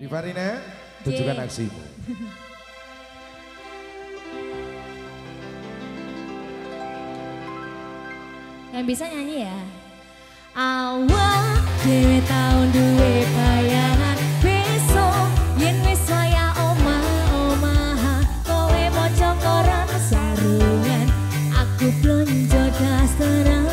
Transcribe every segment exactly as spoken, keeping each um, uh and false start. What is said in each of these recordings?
Divarina, tunjukkan aksimu. Yang bisa nyanyi ya. Awak dhewe tahun duwe bayangan besok yen wis waya omah-omah kowe maca koran sarungan aku blonjo dasteran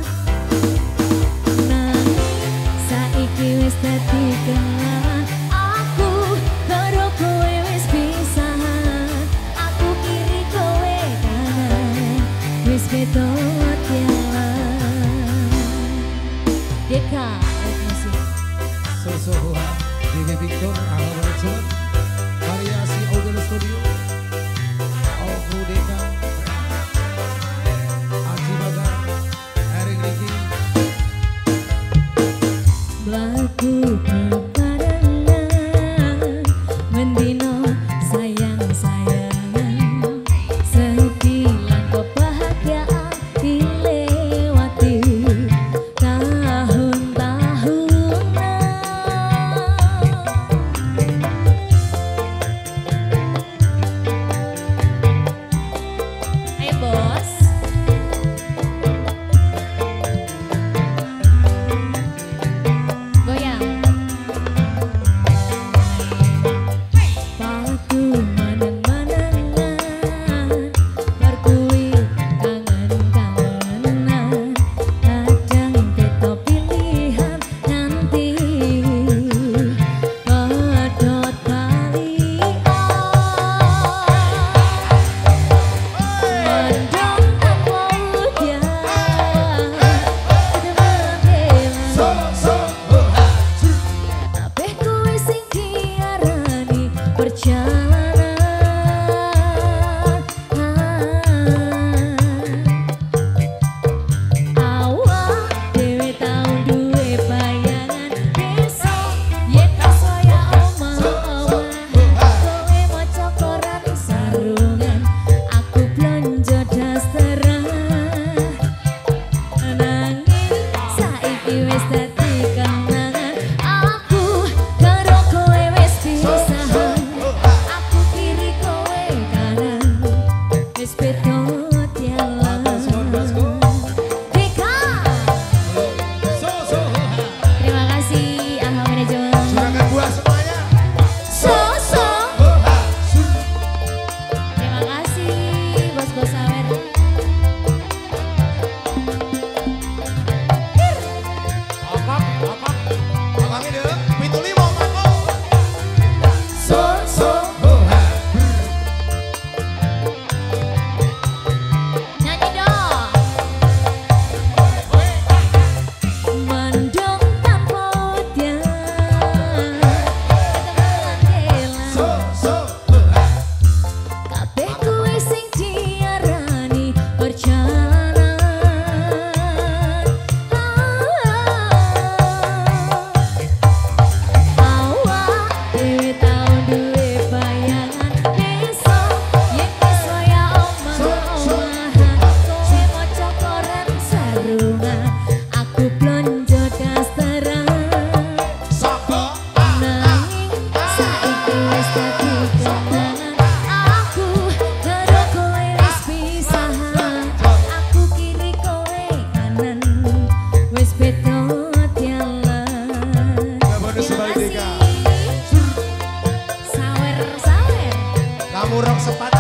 nanging saiki wis dadi kenangan aku karo kowe wis pisahan aku kiri kowe kanan wis beda Deka, musik. Sosoha, Dewi Victor, Ahmad variasi audio studio, Oku Deka, Aji Bagar, Erik Riki. Lagu bebarengan, mendino sayang-sayangan, setilan kebahagiaan dilewati. Kamu rok sepatu.